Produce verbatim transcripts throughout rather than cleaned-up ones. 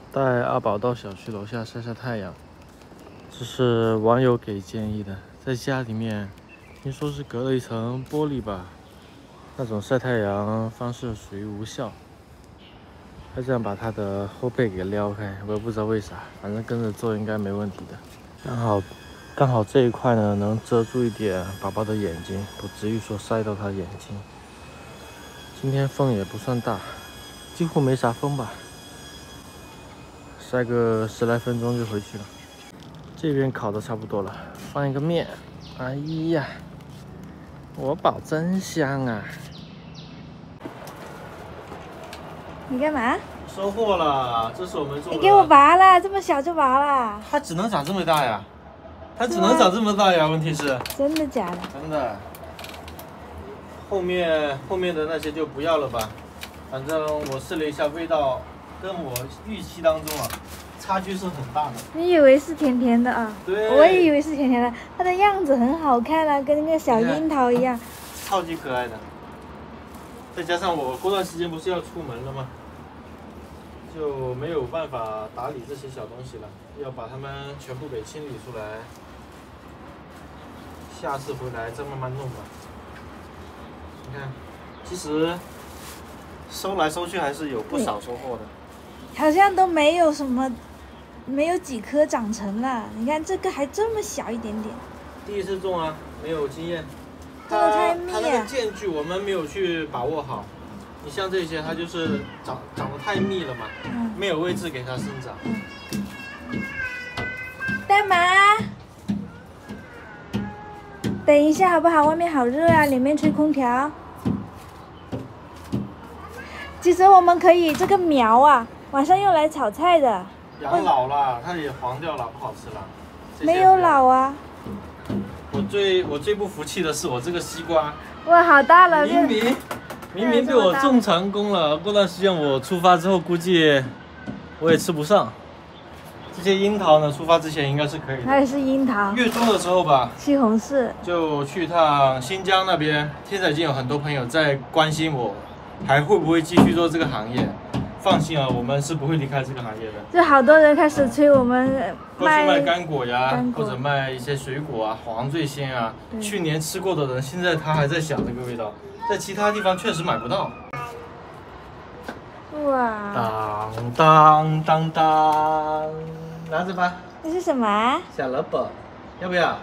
带阿宝到小区楼下晒晒太阳，这是网友给建议的。在家里面，听说是隔了一层玻璃吧，那种晒太阳方式属于无效。他这样把他的后背给撩开，我也不知道为啥，反正跟着做应该没问题的。刚好，刚好这一块呢能遮住一点宝宝的眼睛，不至于说晒到他眼睛。今天风也不算大，几乎没啥风吧。 晒个十来分钟就回去了。这边烤的差不多了，放一个面。哎呀，我宝真香啊！ 你干嘛？ 收获了，这是我们种的。 你给我拔了，这么小就拔了？ 它只能长这么大呀，它只能长这么大呀。问题是？ 真的假的？ 真的。后面后面的那些就不要了吧，反正我试了一下，味道。 跟我预期当中啊，差距是很大的。 你以为是甜甜的啊？ 对， 我也以为是甜甜的，它的样子很好看啊，跟那个小樱桃一样， 超级可爱的。再加上我过段时间不是要出门了吗？就没有办法打理这些小东西了，要把它们全部给清理出来。下次回来再慢慢弄吧。你看，其实收来收去还是有不少收获的。 好像都没有什么，没有几颗长成了。你看这个还这么小一点点。 第一次种啊，没有经验。 种的太密它那个间距我们没有去把握好。你像这些，它就是长长得太密了嘛，嗯、没有位置给它生长。 嗯、干嘛？等一下好不好？外面好热啊，里面吹空调。其实我们可以这个苗啊。 晚上用来炒菜的， 养老了，它也黄掉了，不好吃了。 没有老啊！ 我最我最不服气的是我这个西瓜， 哇，好大了！ 明明明明被我种成功了，过段时间我出发之后估计我也吃不上。这些樱桃呢，出发之前应该是可以的。 它也是樱桃。 月中的时候吧， 西红柿就去趟新疆那边。现在已经有很多朋友在关心我，还会不会继续做这个行业？ 放心啊，我们是不会离开这个行业的。 就好多人开始催我们卖卖干果呀，或者卖一些水果啊，黄醉仙啊。去年吃过的人，现在他还在想这个味道，在其他地方确实买不到。 哇！ 当当当当，拿着吧。 这是什么？ 小萝卜，要不要？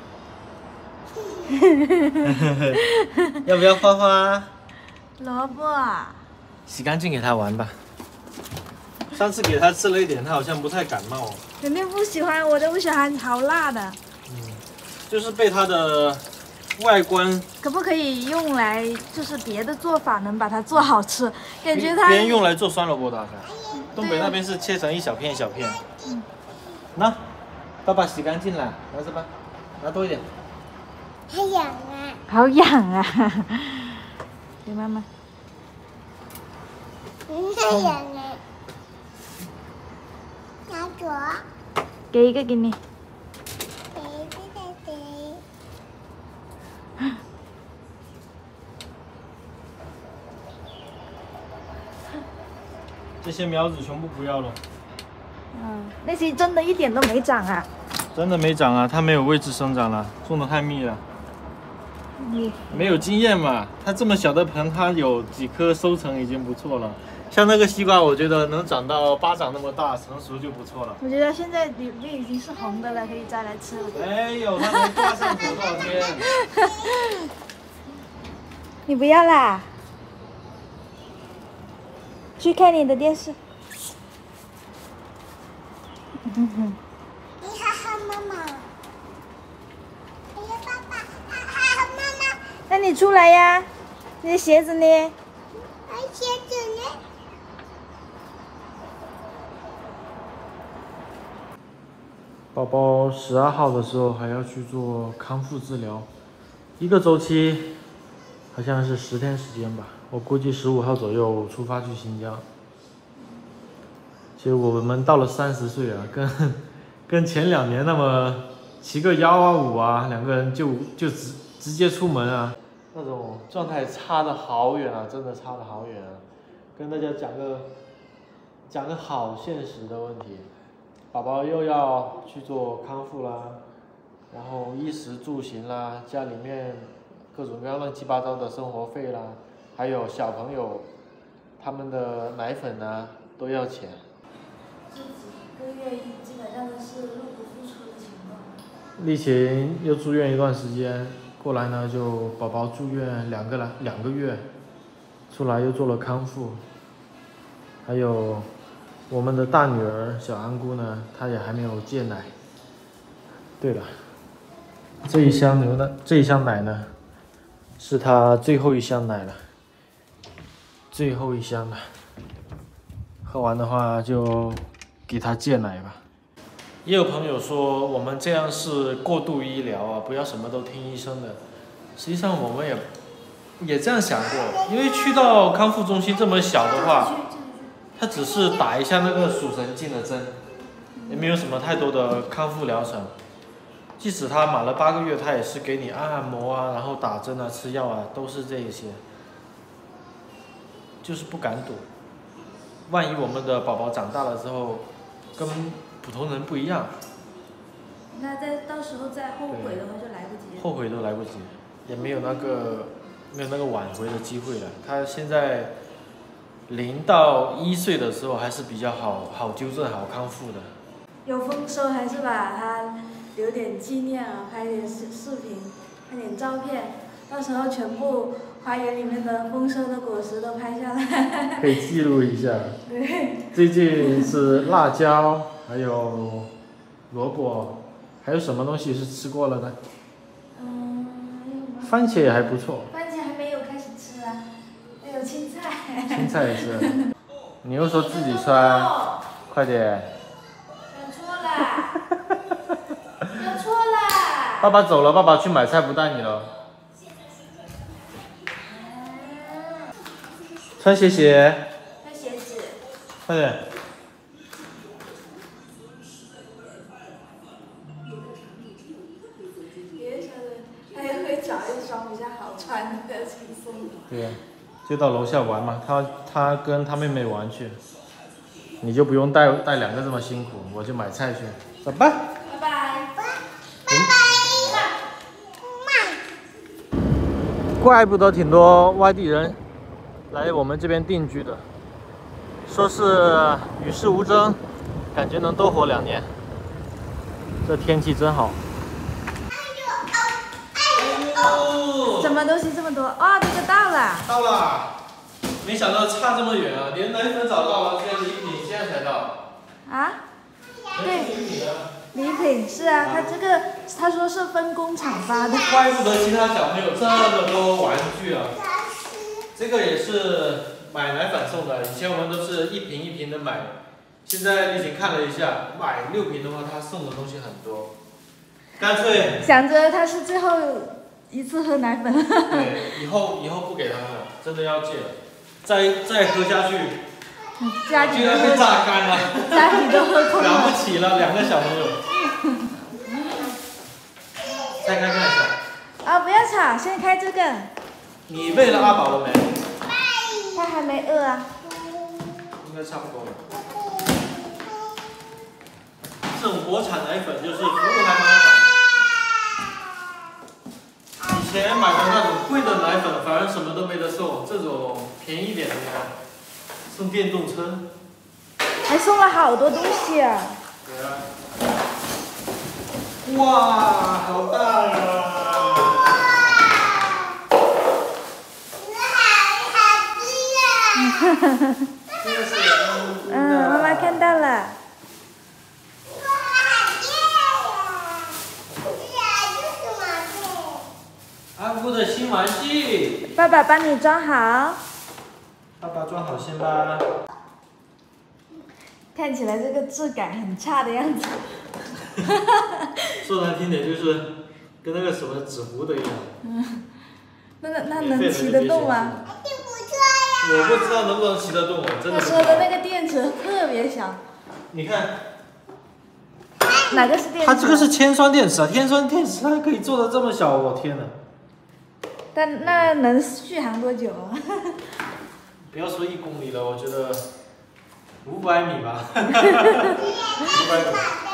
要不要花花？ 萝卜。 洗干净给他玩吧。上次给他吃了一点，他好像不太感冒。 肯定不喜欢，我都不喜欢好辣的。 嗯，就是被它的外观。 可不可以用来就是别的做法能把它做好吃？感觉它。 别人用来做酸萝卜的，东北那边是切成一小片一小片。嗯。那，爸爸洗干净了，拿着吧，拿多一点。 好痒啊！好痒啊！给妈妈。 太痒了，拿走。给一个给你。给一个给给。 这些苗子全部不要了。 嗯，那些真的一点都没长啊。 真的没长啊，它没有位置生长了，种的太密了。 你没有经验嘛，它这么小的盆，它有几颗收成已经不错了。 像那个西瓜，我觉得能长到巴掌那么大，成熟就不错了。 我觉得现在里面已经是红的了，可以再来吃了。 没有，它才挂上头多少天？ 你不要啦，去看你的电视。你哈哈妈妈，哎呀爸爸，哈哈妈妈。那你出来呀，你的鞋子呢？鞋子呢？ 宝宝十二号的时候还要去做康复治疗，一个周期好像是十天时间吧。我估计十五号左右出发去新疆。其实我们到了三十岁啊，跟跟前两年那么骑个幺啊五啊，两个人就就直直接出门啊，那种状态差得好远啊，真的差得好远啊。跟大家讲个讲个好现实的问题，宝宝又要去做康复啦，然后衣食住行啦，家里面各种各样乱七八糟的生活费啦，还有小朋友他们的奶粉啊都要钱。 这几个月基本上都是入不敷出的情况。 丽琴又住院一段时间，过来呢就宝宝住院两个来两个月，出来又做了康复，还有我们的大女儿小安姑呢，她也还没有戒奶。对了，这一箱牛奶，这一箱奶呢，是她最后一箱奶了，最后一箱了，喝完的话就给她戒奶吧。也有朋友说我们这样是过度医疗啊，不要什么都听医生的。实际上我们也也这样想过，因为去到康复中心这么小的话，他只是打一下那个属神经的针，也没有什么太多的康复疗程。即使他满了八个月，他也是给你按按摩啊，然后打针啊、吃药啊，都是这一些。就是不敢赌，万一我们的宝宝长大了之后，跟普通人不一样， 那再到时候再后悔的话就来不及了。 后悔都来不及，也没有那个没有那个挽回的机会了。他现在零到一岁的时候还是比较好好纠正、好康复的。 有丰收还是把它留点纪念啊，拍点视视频，拍点照片，到时候全部花园里面的丰收的果实都拍下来。 可以记录一下。 对。 最近是辣椒，还有萝卜，还有什么东西是吃过了呢？ 嗯， 番茄也还不错。 番茄还没有开始吃啊，还有青菜。 青菜也是。你又说自己穿，快点。 选错啦！选错啦！ 爸爸走了，爸爸去买菜不带你了。穿鞋鞋。 穿鞋子。 快点。 他又会找一双比较好穿的，比较轻松。 对呀，就到楼下玩嘛，他他跟他妹妹玩去，你就不用带带两个这么辛苦，我就买菜去，走吧。 拜拜。拜拜。 怪不得挺多外地人来我们这边定居的，说是与世无争，感觉能多活两年。这天气真好。 什么东西这么多？哦，这个到了。 到了，没想到差这么远啊！连奶粉早到了，现在礼品现在才到。 啊？对，礼品是啊，他这个他说是分工厂发的。 怪不得其他小朋友这么多玩具啊！这个也是买奶粉送的，以前我们都是一瓶一瓶的买，现在丽琴看了一下，买六瓶的话，他送的东西很多，干脆想着他是最后一次喝奶粉。 对，以后以后不给他们了，真的要戒了，再再喝下去， 家里居然被榨干了， 家里都喝空了， 了不起了，两个小朋友。再看看一下。 啊，不要吵，先开这个。 你喂了阿宝了没？ 他还没饿啊。 应该差不多了。这种国产奶粉就是服务还蛮好。以前买的那种贵的奶粉反而什么都没得送，这种便宜一点的呢，送电动车。 还送了好多东西啊。 对啊。哇，好大呀！ 嗯，妈妈看到了。 安姑的新玩具。 爸爸帮你装好。 爸爸装好先吧。 看起来这个质感很差的样子。 说难听点就是跟那个什么纸糊的一样。 嗯，那个那能骑得动吗？ 我不知道能不能骑得动，我真的。 他说的那个电池特别小。 你看。 哪个是电池？ 它这个是铅酸电池啊，铅酸电池它可以做的这么小，我天哪！ 但那能续航多久啊？ 不要说一公里了，我觉得五百米吧。五百米。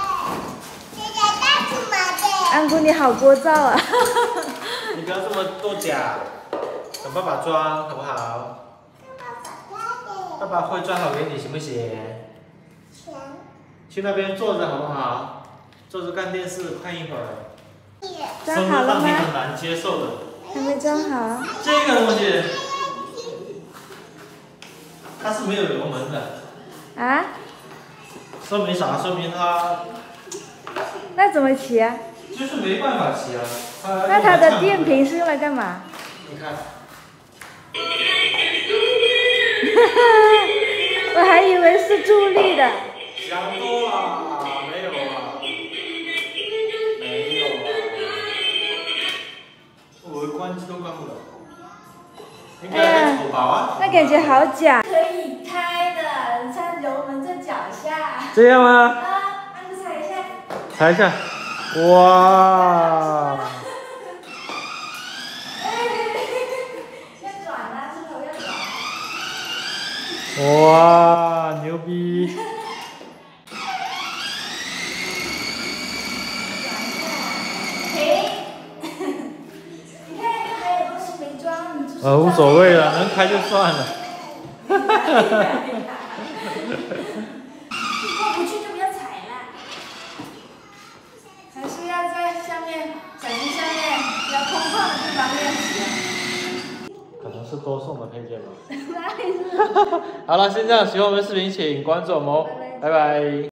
安姑，你好聒噪啊！ 你不要这么多假，等爸爸装好不好？爸爸会装好给你，行不行？行。去那边坐着好不好？坐着看电视，看一会儿。 装好了吗？ 让你很难接受的。 还没装好。 这个东西，它是没有油门的。 啊？ 说明啥？说明它。 那怎么骑啊？ 就是没办法骑啊。它那它的电瓶是用来干嘛？ 你看。 我还以为是助力的。 想多了，没有啊，没有啊，我关机都关不了。应该丑宝啊。 那感觉好假。可以开的，你看油门在脚下。 这样吗？ 啊，安哥踩一下。 踩一下。哇！ 要转啊，是头要转。 哇，牛逼！呃，无所谓了，能开就算了。 过不去就不要踩了，还是要在下面，小心下面比较空旷的地方练习。 可能是多送的配件吧。 哪里是？ 好了，先这样，喜欢我们的视频请关注我们哦，拜拜。